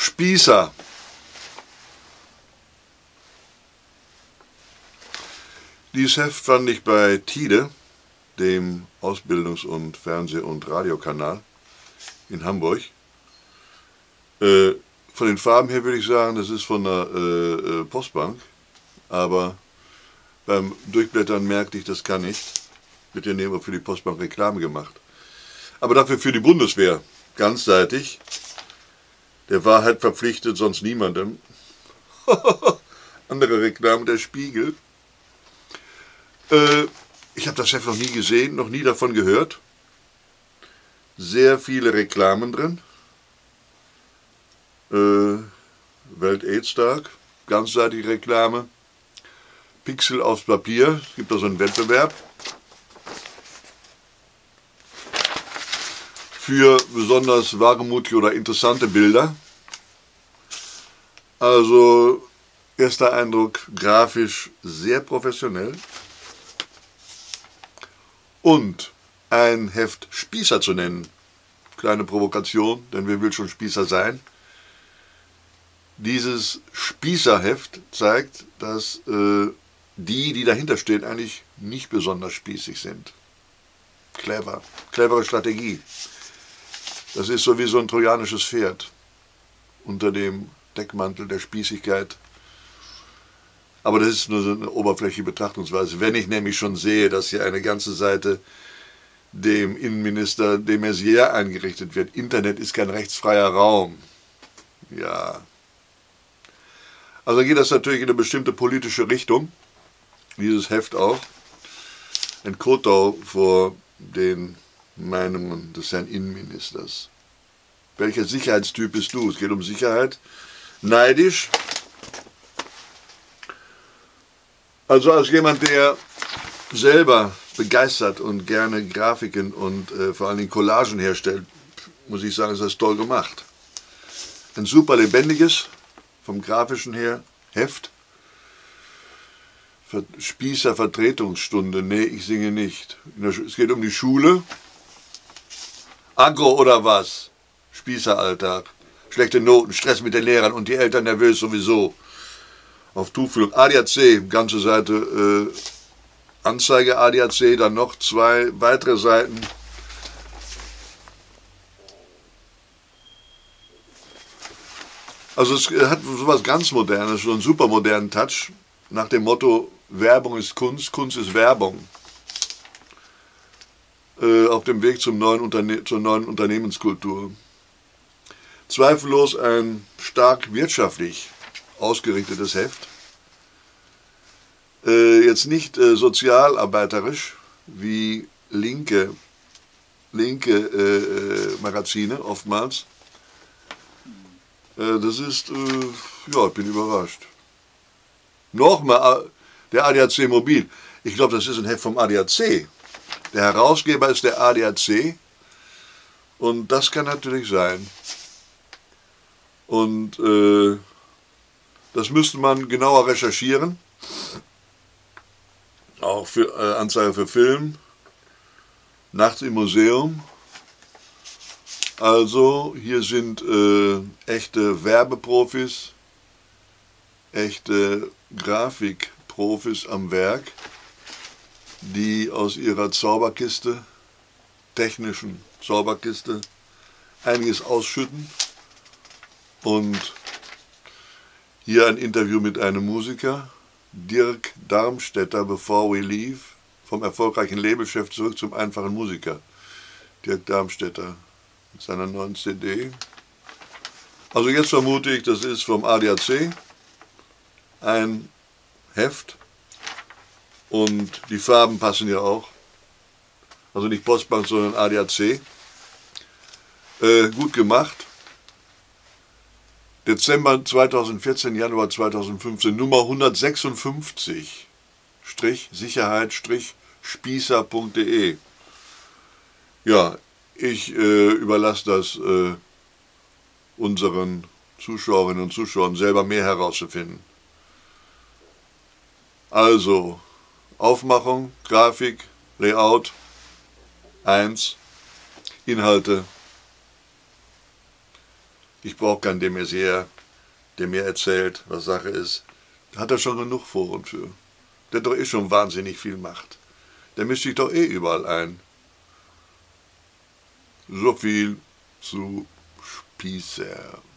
Spießer. Dieses Heft fand ich bei Tide, dem Ausbildungs- und Fernseh- und Radiokanal in Hamburg. Von den Farben her würde ich sagen, das ist von der Postbank, aber beim Durchblättern merkte ich, das kann nicht. Wird ja neben für die Postbank Reklame gemacht. Aber dafür für die Bundeswehr, ganzseitig. Der Wahrheit verpflichtet, sonst niemandem. Andere Reklame, der Spiegel. Ich habe das Heft noch nie gesehen, noch nie davon gehört. Sehr viele Reklamen drin. Welt-AIDS-Tag, ganzseitige Reklame. Pixel aufs Papier, es gibt da so einen Wettbewerb. Für besonders wagemutige oder interessante Bilder. Also, erster Eindruck, grafisch sehr professionell. Und ein Heft Spießer zu nennen, kleine Provokation, denn wer will schon Spießer sein? Dieses Spießerheft zeigt, dass die dahinter stehen, eigentlich nicht besonders spießig sind. Clevere Strategie. Das ist so wie so ein trojanisches Pferd unter dem Deckmantel der Spießigkeit. Aber das ist nur so eine oberflächliche Betrachtungsweise. Wenn ich nämlich schon sehe, dass hier eine ganze Seite dem Innenminister de Maizière eingerichtet wird. Internet ist kein rechtsfreier Raum. Ja. Also geht das natürlich in eine bestimmte politische Richtung. Dieses Heft auch. Ein Kotau vor den Meinungen des Herrn Innenministers. Welcher Sicherheitstyp bist du? Es geht um Sicherheit. Neidisch. Also als jemand, der selber begeistert und gerne Grafiken und vor allen Dingen Collagen herstellt, muss ich sagen, ist das toll gemacht. Ein super lebendiges, vom Grafischen her, Heft. Spießer Vertretungsstunde, nee, ich singe nicht. Es geht um die Schule. Agro oder was? Spießeralltag. Schlechte Noten, Stress mit den Lehrern und die Eltern nervös sowieso. Auf Tuchfühlung. ADAC, ganze Seite Anzeige ADAC, dann noch 2 weitere Seiten. Also es hat sowas ganz Modernes, so einen supermodernen Touch, nach dem Motto, Werbung ist Kunst, Kunst ist Werbung. Auf dem Weg zur neuen Unternehmenskultur. Zweifellos ein stark wirtschaftlich ausgerichtetes Heft. Jetzt nicht sozialarbeiterisch wie linke Magazine oftmals. Das ist, ja, ich bin überrascht. Nochmal, der ADAC Mobil. Ich glaube, das ist ein Heft vom ADAC. Der Herausgeber ist der ADAC. Und das kann natürlich sein. Und das müsste man genauer recherchieren. Auch für Anzeige für Film. Nachts im Museum. Also hier sind echte Werbeprofis, echte Grafikprofis am Werk, die aus ihrer Zauberkiste, technischen Zauberkiste, einiges ausschütten. Und hier ein Interview mit einem Musiker, Dirk Darmstädter, Before We Leave, vom erfolgreichen Labelchef zurück zum einfachen Musiker. Dirk Darmstädter mit seiner neuen CD. Also jetzt vermute ich, das ist vom ADAC ein Heft und die Farben passen ja auch. Also nicht Postbank, sondern ADAC. Gut gemacht. Dezember 2014, Januar 2015, Nummer 156, Sicherheit-spießer.de. Ja, ich überlasse das unseren Zuschauerinnen und Zuschauern selber mehr herauszufinden. Also, Aufmachung, Grafik, Layout, 1, Inhalte, Ich brauche keinen de Maizière, der mir erzählt, was Sache ist. Da hat er schon genug Foren für. Der hat doch eh schon wahnsinnig viel Macht. Der mischt sich doch eh überall ein. So viel zu Spießer.